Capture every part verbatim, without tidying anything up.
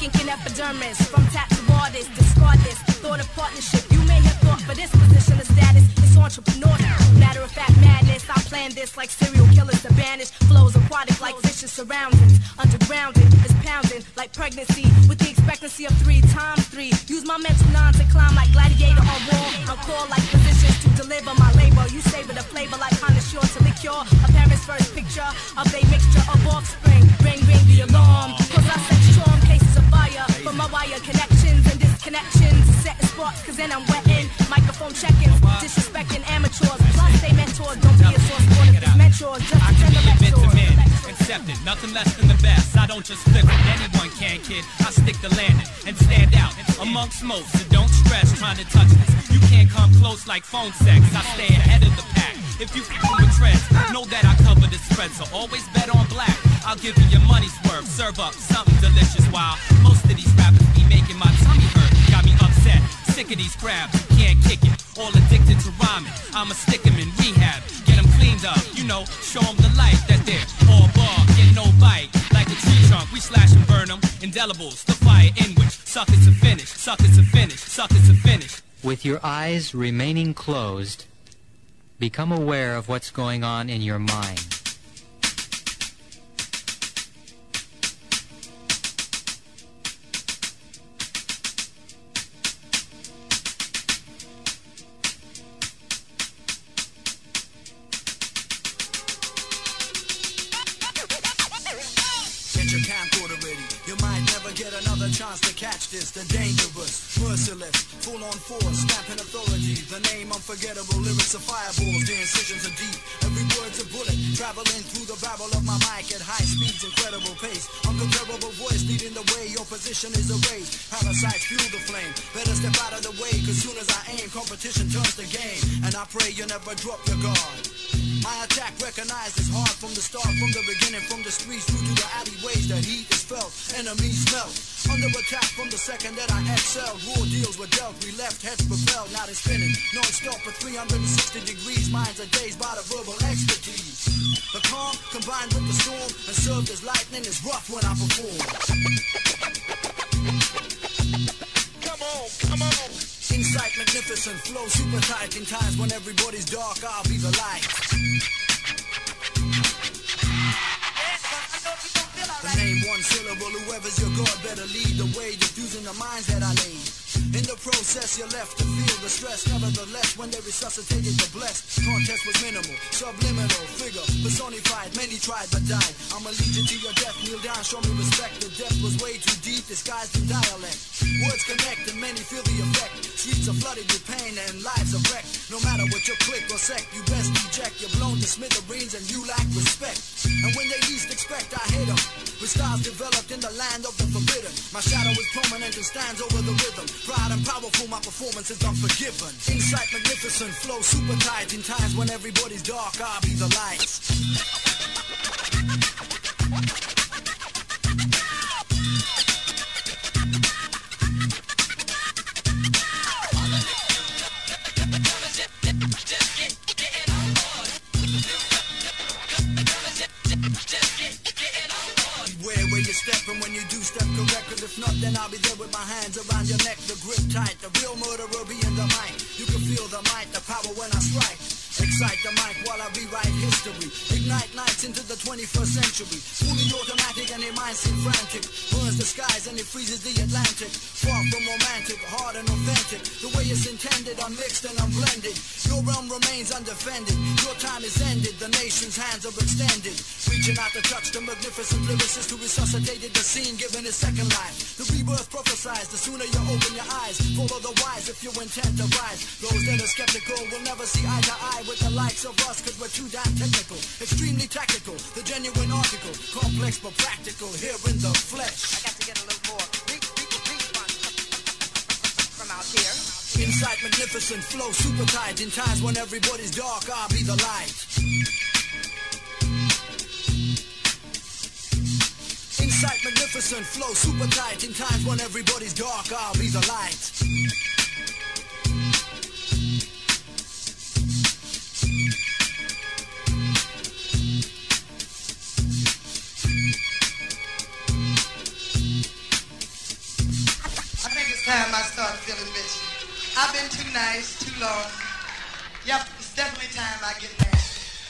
kinking epidermis. From tattoo artists, discard this. Thought of partnership, you may have thought for this position of status. It's entrepreneur. Matter of fact, madness. I plan this like serial killers to banish. Flows aquatic like vicious surroundings. Undergrounding is pounding like pregnancy with the expectancy of three times three. Use my mental nine to climb like gladiator on wall. I'm called like positions to deliver my labor. You savor the flavor like connoisseur to liqueur. A parent's first picture of a mixture of offspring. Ring, ring the alarm. Cause I set strong cases of fire from my wire connections and disconnections. Setting sparks cause then I'm wetting. Microphone check-ins, disrespecting amateurs. Plus they mentors, don't be a source for the mentors. Just I can be a bit to men, accepted, nothing less than the best. I don't just flip it, anyone can, kid. I stick to landing and stand out amongst most. So don't stress trying to touch this. You can't come close like phone sex. I stay ahead of the pack. If you f***ing with trends, know that I cover the spread. So always bet on black. I'll give you your money's worth. Serve up something delicious while most of these rappers be making my tummy hurt. Got me upset, sick of these crabs who can't kick it. All addicted to rhyming. I'ma stick 'em in rehab. Get 'em cleaned up, you know, show 'em the light that they're all bar, get no bite. Like a tree trunk, we slash and burn 'em. Indelibles, the fire in which suckers to finish, suckers to finish, suckers to finish. With your eyes remaining closed, become aware of what's going on in your mind. Chance to catch this, the dangerous, merciless, full on force, stamping authority, the name unforgettable, lyrics of fireballs, the incisions are deep, every word's a bullet, traveling through the barrel of my mic at high speeds, incredible pace, uncomparable voice leading the way, your position is erased, parasites fuel the flame, better step out of the way, cause soon as I aim, competition turns the game, and I pray you never drop your guard. My attack recognized is hard from the start, from the beginning, from the streets through to the alleyways, the heat is felt, enemies melt. Under attack from the second that I excelled, raw deals were dealt, we left heads propelled, now they're spinning, non-stop for three hundred sixty degrees, minds are dazed by the verbal expertise. The calm combined with the storm, and served as lightning is rough when I perform. Come on, come on. Insight magnificent, flow super tight, in times when everybody's dark, I'll be the light. The name one syllable, whoever's your God better lead the way, diffusing the minds that I need. In the process you're left to feel the stress, nevertheless when they resuscitated the blessed, contest was minimal, subliminal, figure, personified, many tried but died. I'm a legion to your death, kneel down, show me respect, the depth was way too deep, disguised in dialect. Words connect and many feel the effect, streets are flooded with pain and lives are wrecked. No matter what your clique or sect, you best eject, you're blown to smithereens and you lack respect. And when they least expect, I hit them. With styles developed in the land of the forbidden, my shadow is prominent and stands over the rhythm. Proud and powerful, my performance is unforgiven. Insight magnificent, flow super tight, in times when everybody's dark, I'll be the light. Stepping when you do step correct, cause if not then I'll be there with my hands around your neck, the grip tight, the real murderer be in the mic. You can feel the might, the power when I strike. Excite the mic while I rewrite history. Ignite nights into the twenty-first century. Fully automatic and their minds seem frantic. Burns the skies and it freezes the Atlantic. Far from romantic, hard and authentic. The way it's intended, I'm mixed and I'm blended. Your realm remains undefended. Your time is ended, the nation's hands are extended. Reaching out to touch the magnificent lyricist who resuscitated the scene, giving it second life. The rebirth prophesies, the sooner you open your eyes. Follow the wise if you intend to rise. Those that are skeptical will never see eye to eye with the likes of us, cause we're too damn technical. Extremely tactical, the genuine article. Complex but practical, here in the flesh. I got to get a little more response from out here. Insight magnificent, flow super tight, in times when everybody's dark, I'll be the light. Insight magnificent, flow super tight, in times when everybody's dark, I'll be the light. I've been too nice, too long. Yep, it's definitely time I get nasty.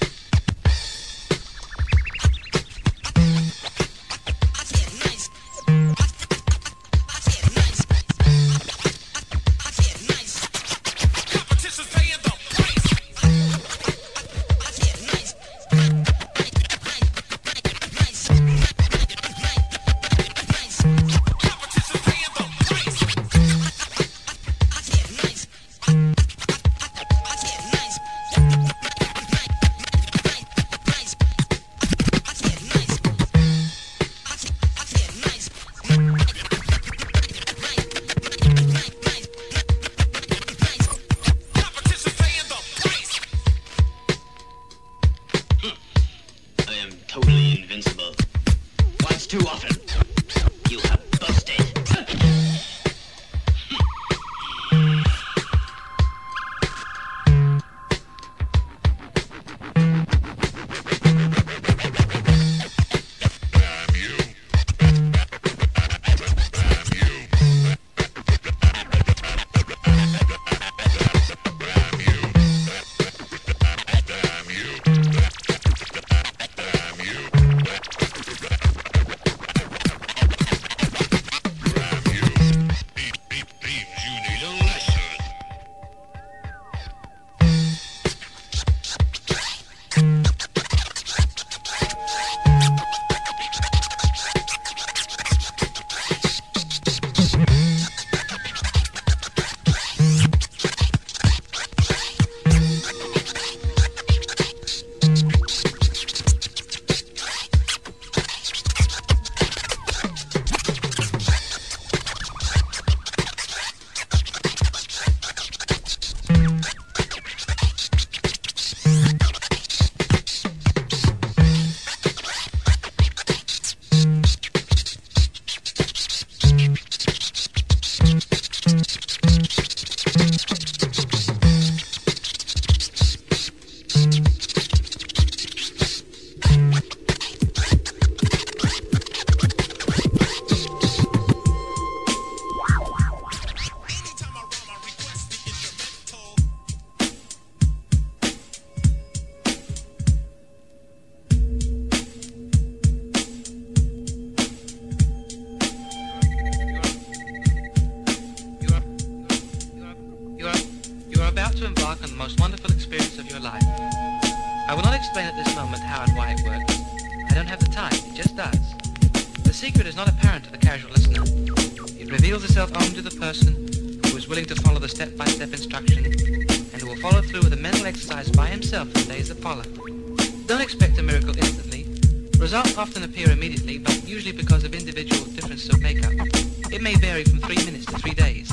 Often appear immediately, but usually because of individual differences of makeup. It may vary from three minutes to three days.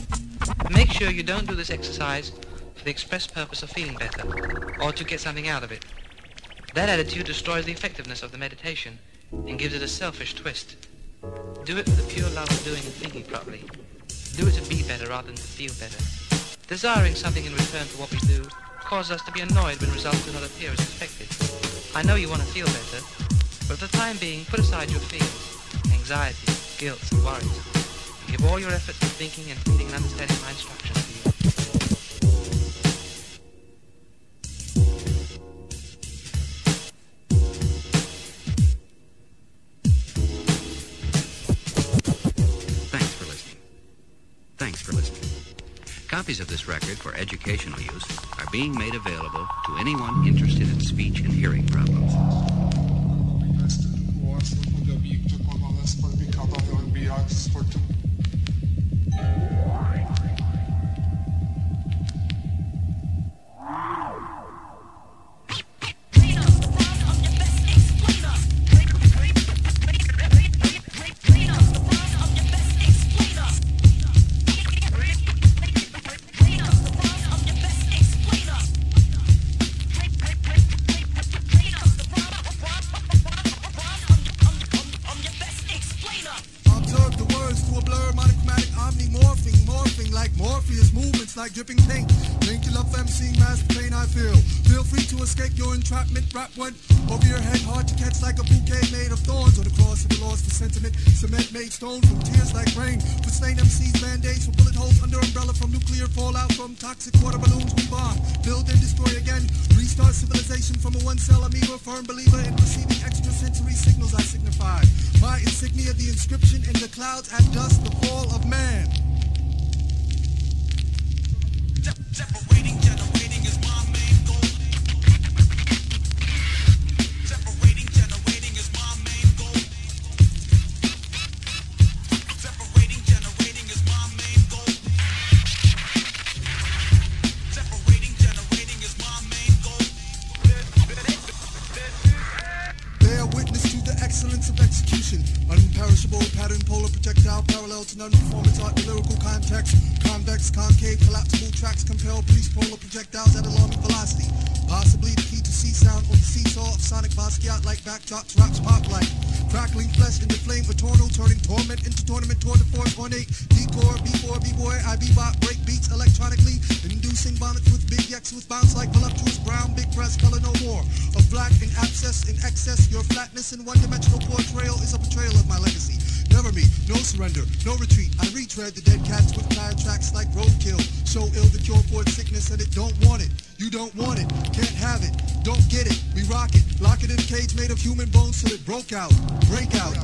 Make sure you don't do this exercise for the express purpose of feeling better, or to get something out of it. That attitude destroys the effectiveness of the meditation and gives it a selfish twist. Do it with the pure love of doing and thinking properly. Do it to be better rather than to feel better. Desiring something in return for what we do causes us to be annoyed when results do not appear as expected. I know you want to feel better, but for the time being, put aside your fears, anxiety, guilt, and worries, and give all your efforts to thinking and feeling and understanding my instructions to you. Thanks for listening. Thanks for listening. Copies of this record for educational use are being made available to anyone interested in speech and hearing problems. Observe the words to a blur, monochromatic, omnimorphing. escape your entrapment. Rap went over your head, hard to catch like a bouquet made of thorns. On the cross of the lost for sentiment, cement made stone from tears like rain. For slain M Cs, band-aids for bullet holes under umbrella from nuclear fallout, from toxic water balloons we bomb. Build and destroy again, restart civilization from a one-cell amoeba, firm believer in receiving extrasensory signals I signify. My insignia, the inscription in the clouds at dusk, the fall of man. Separating, generating is my main goal. Separating, generating is my main goal. Separating, generating is my main goal. Separating, generating is my main goal. Bear witness to the excellence of execution. Unperishable pattern, polar projectile, parallel to non-performance art, the lyrical context. Convex, concave, collapsible tracks compel priest polar projectiles at alarming velocity. Possibly the key to C-sound or the seesaw of sonic Basquiat like backdrops, rocks pop like crackling flesh into flame eternal, turning torment into tournament toward the force ornate. Decor, B-four, B-boy, I bebop, break beats electronically, inducing bonnets with big X with bounce like voluptuous brown, big breast, color no more. Of black in abscess, in excess, your flatness in one-dimensional portrayal is a portrayal of my legacy. Never me, no surrender, no retreat. I retread the dead cats with tire tracks like roadkill. So ill the cure for its sickness and it don't want it. You don't want it, can't have it, don't get it. We rock it, lock it in a cage made of human bones till it broke out, break out.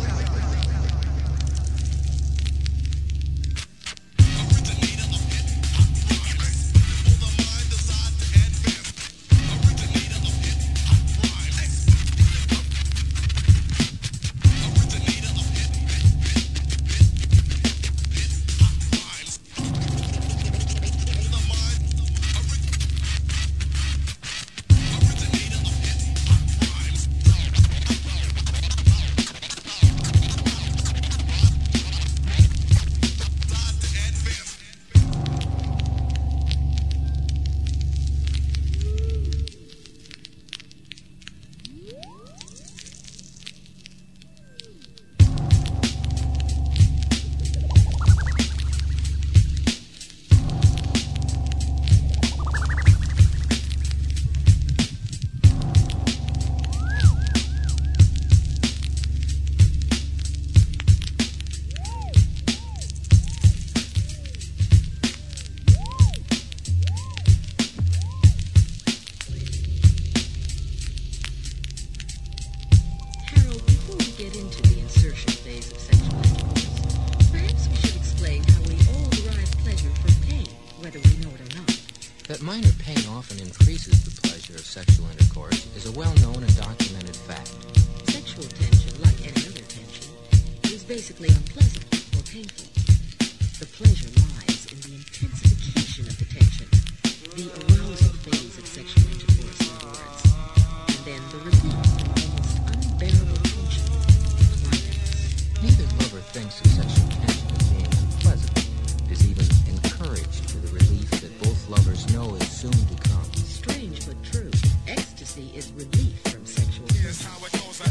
That minor pain often increases the pleasure of sexual intercourse is a well-known and documented fact. Sexual tension, like any other tension, is basically unpleasant or painful. The pleasure lies in the intensification of the tension, the arousal phase of sexual intercourse in words, and then the relief from almost unbearable tension, climax. Neither lover thinks of sexual tension as being unpleasant. It is even encouraged to the relief that both lovers know is soon to come. Strange but true. Ecstasy is relief from sexual tension. Here's how it goes.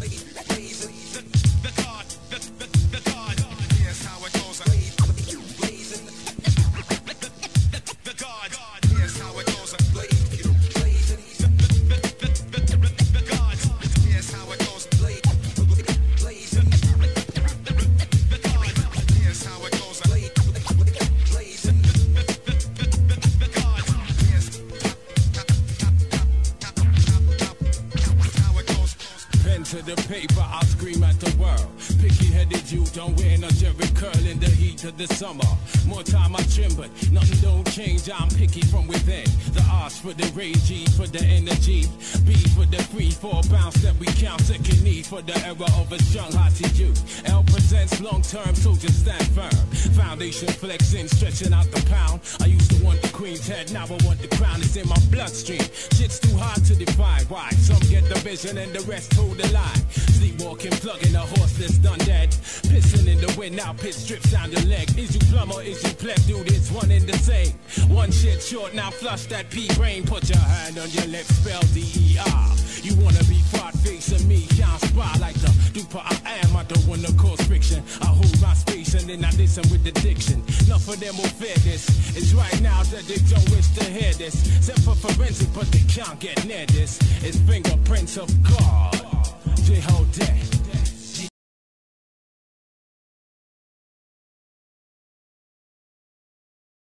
The God, the, the, the God. Here's how it goes. The God. Here's how it goes. The God. Here's how it goes. Here's how it goes. To the paper, I'll scream at the world. Picky-headed you don't win a jerry curl in the heat of the summer. More time I trim, but nothing don't change. I'm picky from within. The R's for the rage, E for the energy, B for the free for bounce that we count. Second need for the era of a strong hottie youth. L presents long-term, so just stand firm. Foundation flexing, stretching out the pound. I used to want the queen's head, now I want the crown. It's in my bloodstream. Shit's too hard to defy. Why? Some get the vision and the rest hold the line. Sleepwalking, plugging a horse that's done dead. Pissing in the wind, now pitch strips down the leg. Is you plumb or is you pleb? Dude, it's one in the same. One shit short, now flush that P brain. Put your hand on your lips, spell D E R. You wanna be fart facing me, can't spy like the duper I am. I don't wanna cause friction. I hold my space and and I listen with addiction. Enough of them will fear this. It's right now that they don't wish to hear this. Except for forensic, but they can't get near this. It's fingerprints of God. J-Ho Dead.